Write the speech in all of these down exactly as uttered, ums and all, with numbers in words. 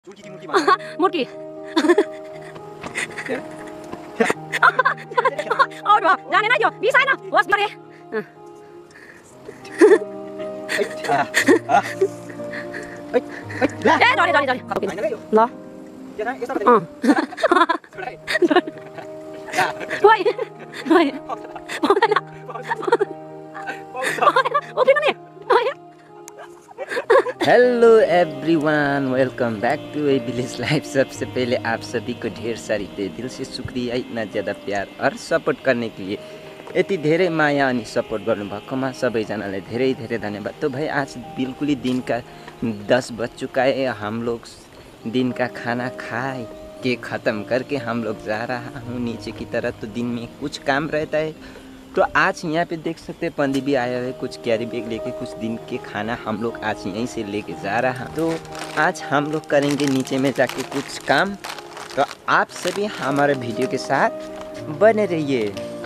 मुर्की और जाने ना यो बिसाइन होस् मरे ए डरे डरे डरे ल ओइ ओइ ओके न hello everyone, welcome back to a village life. सबसे पहले आप सभी को ढेर सारी दिल से शुक्रिया इतना ज़्यादा प्यार और सपोर्ट करने के लिए। यति धेरै माया अनि सपोर्ट गर्नुभएकोमा सबैजनालाई धेरै धेरै धन्यवाद। तो भाई आज बिल्कुल ही दिन का दस बज चुका है। हम लोग दिन का खाना खाए के ख़त्म करके हम लोग जा रहा हूँ नीचे की तरफ। तो दिन में कुछ काम रहता है, तो आज यहाँ पे देख सकते हैं पंदी भी आया है कुछ कैरी बैग लेके। कुछ दिन के खाना हम लोग आज यहीं से लेके जा रहा। तो आज हम लोग करेंगे नीचे में जाके कुछ काम। तो आप सभी हमारे वीडियो के साथ बने रहिए।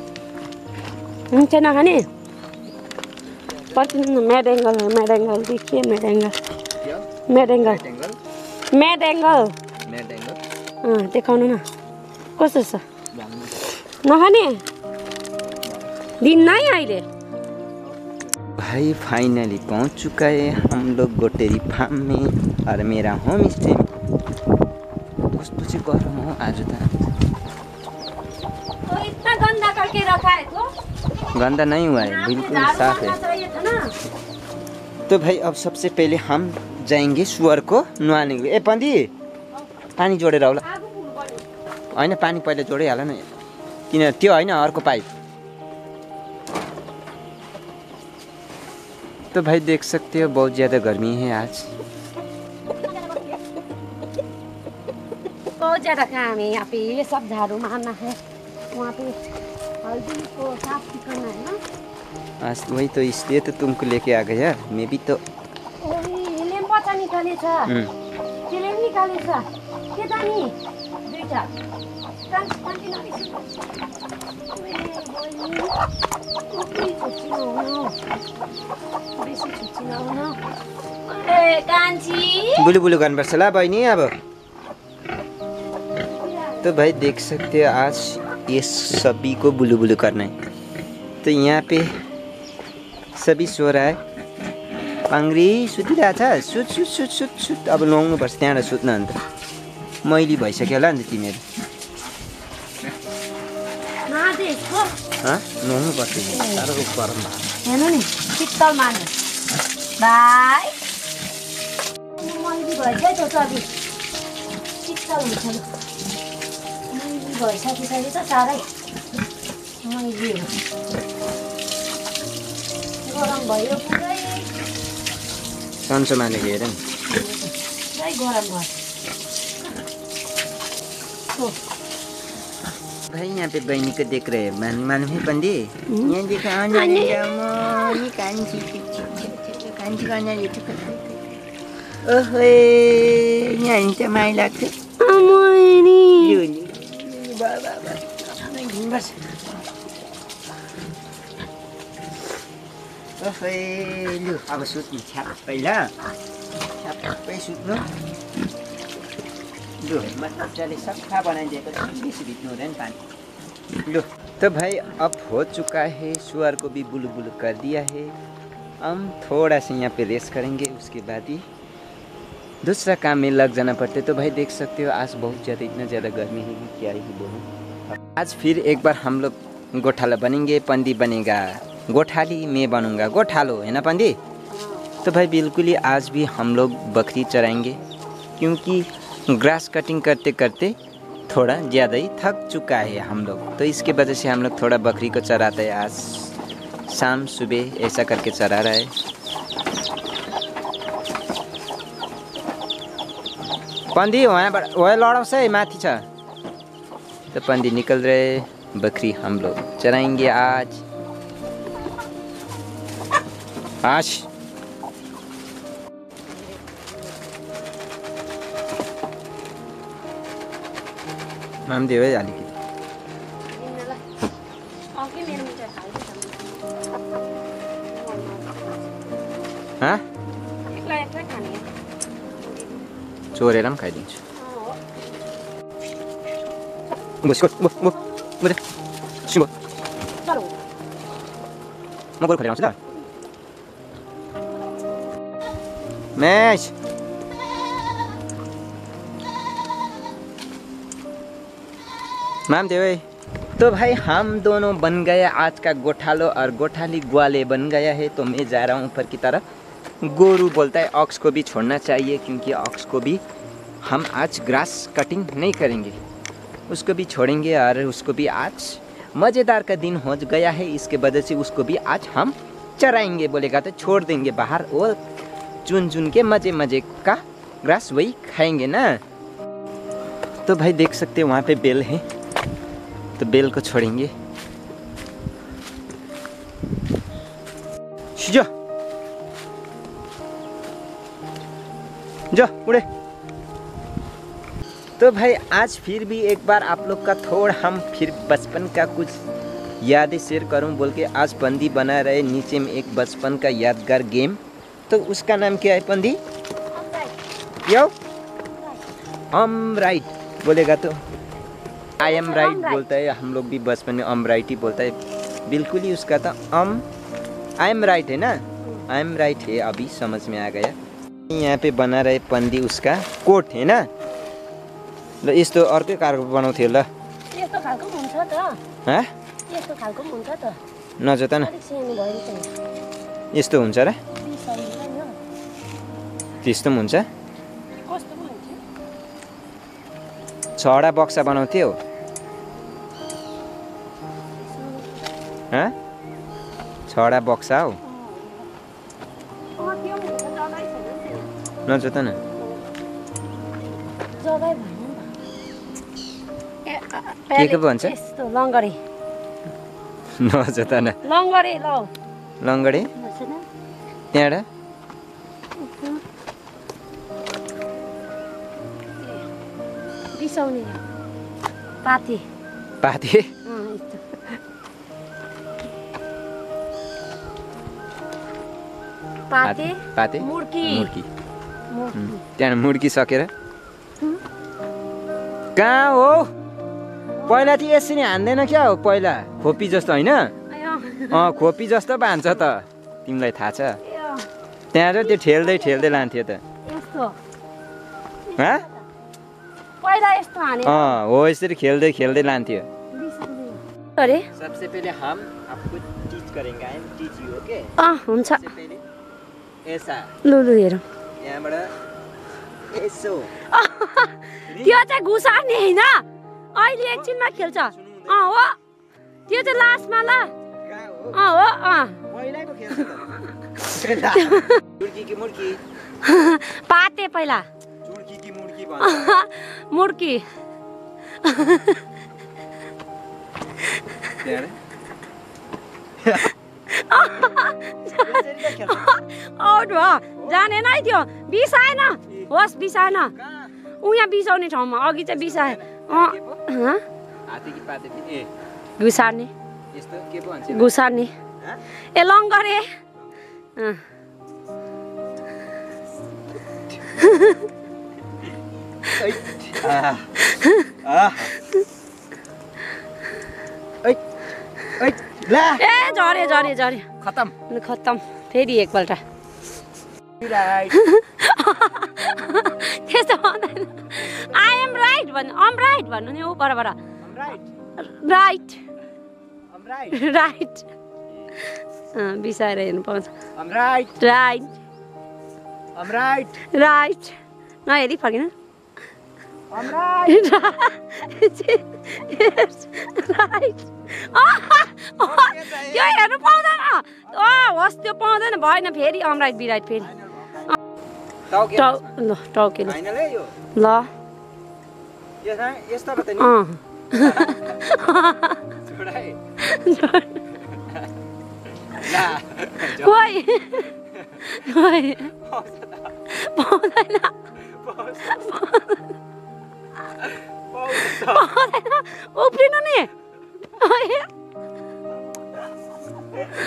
चना खाने पर मैड एंगल है, मैड एंगल देखिए, mad angle mad angle mad angle mad angle अँ देखाउनु न कस्तो छ नखाने दिन नहीं आइले। भाई फाइनली पहुंच चुका है हम लोग गोटेरी फार्म में और मेरा होम स्टे में। कस्तो चाहिँ गरम हो आज त। तो इतना गंदा करके रखा है तो गंदा नहीं हुआ है, बिल्कुल साफ है। तो भाई अब सबसे पहले हम जाएंगे सुअर को नुहाने। ए पंदी पानी जोडेर आउला हैन, पानी पहिला जोडै हाल न, किन त्यो हैन अर्को पाइप। तो भाई देख सकते हो बहुत ज़्यादा गर्मी है आज। बहुत ज़्यादा काम है यहाँ पे, ये सब झाड़ू मारना है, वहाँ पे हल्दी को साफ करना है ना। आज वही तो इसलिए तो तुमको लेके आ गया। मैं भी तो लेम पचा निकाले छ, त्यसले पनि निकाले छ के जानी दुईटा कान कान्ति नबिस बुलु बुलु गर्नुपर्छ ल बहिनी अब। तो भाई देख सकते हो आज ये सभी को बुलु बुलु करना है। तो यहाँ पे सभी सो रहा है। पाङ्री सुतिरहेछ, सुत सुत सुत सुत सुत। अब नुहाउनुपर्छ त्यहाँबाट सुत्न। अन्त मैली भइसक्यो होला नि त तिमीहरू। नुहाउनु पर्छ साह्रो गरम हेर्नु नि शीतल माने भाइ मैली भइसक्यो त अघि शीतल हुन्छ। मैली भइसकिसक्यो त साह्रै मैली गरम भयो पुरै सन्चो मानेको हेर नि पुरै गरम भयो। भाई यहाँ पे बहनी को देख रहे हैं। मान मालूम है पंडी यहाँ देखा कांची कांची करना लेते ओहे यहाँ तो माई लगते बस ओहे लु अब सुत्नु छ्याप्पै ल, छ्याप्पै सुत्नु लु। मजाले सफा बनाइदिएको छ, बेसी भिज्नु हुँदैन पानी लु। तो भाई अब हो चुका है, सुअर को भी बुलु बुलु कर दिया है। हम थोड़ा सा यहाँ पे रेस्ट करेंगे, उसके बाद ही दूसरा काम में लग जाना पड़ता है। तो भाई देख सकते हो आज बहुत ज़्यादा इतना ज़्यादा गर्मी है कि क्या ही बोलूँ। आज फिर एक बार हम लोग गोठाला बनेंगे। पंदी बनेगा गोठाली, मैं बनूँगा गोठालो, है ना पंदी। तो भाई बिल्कुल ही आज भी हम लोग बकरी चराएँगे, क्योंकि ग्रास कटिंग करते करते थोड़ा ज़्यादा ही थक चुका है हम लोग। तो इसके वजह से हम लोग थोड़ा बकरी को चराते हैं। आज शाम सुबह ऐसा करके चरा रहा है। पंदी वहाँबाट वहाँ लडाउँछ है, माथि छ। तो पंदी निकल रहे, बकरी हम लोग चराएंगे आज आज मामदेव है अलिकति। हाँ चोरेर पनि खाइदिन्छु। बस गो गो गो सिंह चलो म गोल खोलेर आउँछु ल। मैच मैम देवे। तो भाई हम दोनों बन गए आज का गोठालो और गोठाली ग्वाले बन गया है। तो मैं जा रहा हूँ ऊपर की तरफ। गोरू बोलता है ऑक्स को भी छोड़ना चाहिए क्योंकि ऑक्स को भी हम आज ग्रास कटिंग नहीं करेंगे, उसको भी छोड़ेंगे और उसको भी आज मज़ेदार का दिन हो गया है, इसके वजह से उसको भी आज हम चराएंगे। बोलेगा तो छोड़ देंगे बाहर और चुन चुन के मज़े मज़े का ग्रास वही खाएंगे ना। तो भाई देख सकते हैं वहाँ पे बेल है, तो बेल को छोड़ेंगे। जा जा उड़े। तो भाई आज फिर भी एक बार आप लोग का थोड़ा हम फिर बचपन का कुछ यादें शेयर करूं बोल के आज पंदी बना रहे। नीचे में एक बचपन का यादगार गेम, तो उसका नाम क्या है पंदी? यो अम राइट बोलेगा तो आई एम राइट बोलता है। हम लोग भी बचपन में अम राइट ही बोलता है। बिल्कुल ही उसका था अम आई एम राइट है ना, आई एम राइट है। अभी समझ में आ गया। यहाँ पे बना रहे पंदी उसका कोट है ना। ल यस्तो अर्कै कारको बनाउँथ्यो ल। यस्तो खालको हुन्छ त। हाँ यस्तो खालको हुन्छ त। नजोत न अलिक सानो भयो त। यस्तो हुन्छ र? त्यस्तो पनि हुन्छ। कस्तो हुन्छ? छवटा बक्सा बनाउँथ्यो। हाँ छवटा बक्सा हो। नजोत न जगै के के भन्छ? यस्तो लङ्गडे नजोत न लङ्गडे ल लङ्गडे त्यहाँबाट बिसाउने पाते पाते पाते पाते मुर्की मुर्की त्यहाँ मुर्की सकेर कहाँ हो? पहिला चाहिँ यसरी हान्दैन क्या हो, पहिला खोपी जस्तो होइन? अँ खोपी जस्तो भान्छ त, तिमीलाई थाहा छ? त्यहाँ चाहिँ त्यो ठेल्दै ठेल्दै लान्थ्यो त। हाँ पहिला यस्तो हाने। अँ हो यसरी खेल्दै खेल्दै लान्थ्यो। अरे सबसे पहले हम आपको टीच करेंगे। I am teach you okay? अँ हुन्छ। सबसे पहले ऐसा लु लु हेरौँ। यहाँबाट यसो त्यो चाहिँ घुसार्ने होइन, अहिले एकछिनमा खेल्छ। अँ हो त्यो चाहिँ लास्टमा ल। अँ हो अँ पहिलाको खेल्छ त। मुर्की कि मुर्की? पाते पहिला। चुड्की कि मुर्की भन्छ? मुर्की। आउट भयो, जानेन है त्यो, बिसाएन। होस् बिसाएन, ऊ यहाँ बिसाउने ठाउँमा अघि चाहिँ बिसाए। घुसार्ने घुसार्ने ए लङ्गरे। ए झरे झरे झरे खतम खतम। फेरि एकपल्ट त्यस्तो भन्दैन। आई एम राइट भन्नु, अम राइट भन्नु नि ऊ बराबर। राइट राइट बिसाएर हेर्नु पाउँछ। राइट राइट नहेरी फर्किन। त्यो हेर्नु पाउँदैन। अँ होस् त्यो पाउँदैन, भएन फेरि अम राइट बी राइट फेरि। ल टाउके ल अँ खोइ खोइ पाउँदैन पाउँदैन उफ्रिनु नि।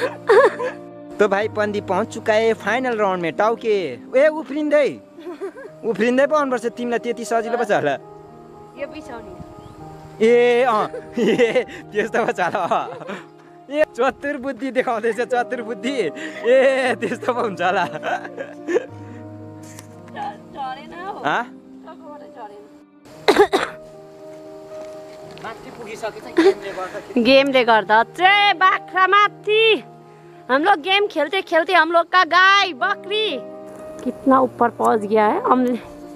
तो भाई पंदी पहुंच चुका है फाइनल राउंड में। टाउके ए उफ्रिँदै उफ्रिँदै पाउनुपर्छ तिमीलाई त्यति सजिलो पो छ होला यो बिसाउने ए अँ ए त्यस्तो पो छ होला ए चतुर बुद्धि देखाउँदैछ चतुर बुद्धि ए त्यस्तो पो हुन्छ होला झरेन हौ हाँ? टकबाट झरेन माथि पुगिसकेछ गेमले गर्दा गेमले गर्दा चाहिँ बाख्रा माथि हम लोग गेम खेलते खेलते हम लोग का गाय बकरी कितना ऊपर पहुंच गया है हमने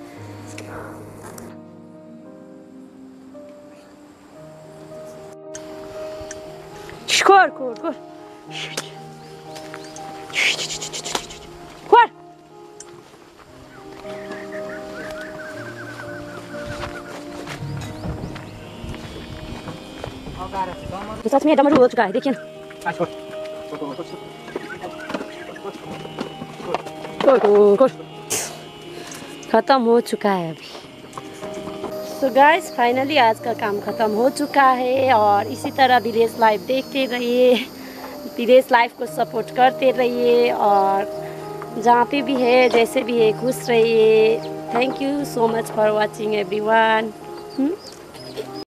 खोर खोर खोर खोर सच में डमरू हो चुका है देखिए ना खत्म हो चुका है अभी। सो गाइस फाइनली आज का काम ख़त्म हो चुका है और इसी तरह विलेज लाइफ देखते रहिए, विलेज लाइफ को सपोर्ट करते रहिए और जहाँ पे भी है जैसे भी है खुश रहिए। Thank you so much for watching everyone.